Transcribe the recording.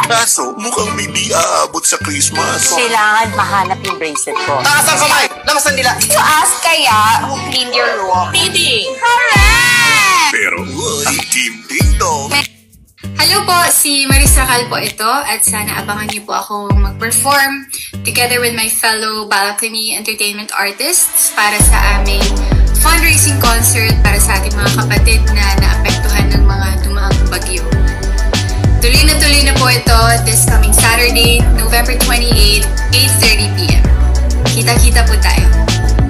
Kaso, mukhang may di aabot sa Christmas. Kailangan mahanap yung bracelet ko. Taas ang kamay! Lamasan nila! To ask kaya who cleaned your room. Didi! Correct! Pero, ang Team Ding Dong. Hello po, si Marisa Cal po ito at sana abangan niyo po ako mag-perform together with my fellow balcony entertainment artists para sa aming fundraising concert para sa ating mga kapatid na naapektuhan ng mga dumaang bagyo. Tuloy na po ito this coming Saturday, November 28, 8:30 p.m. Kita-kita po tayo.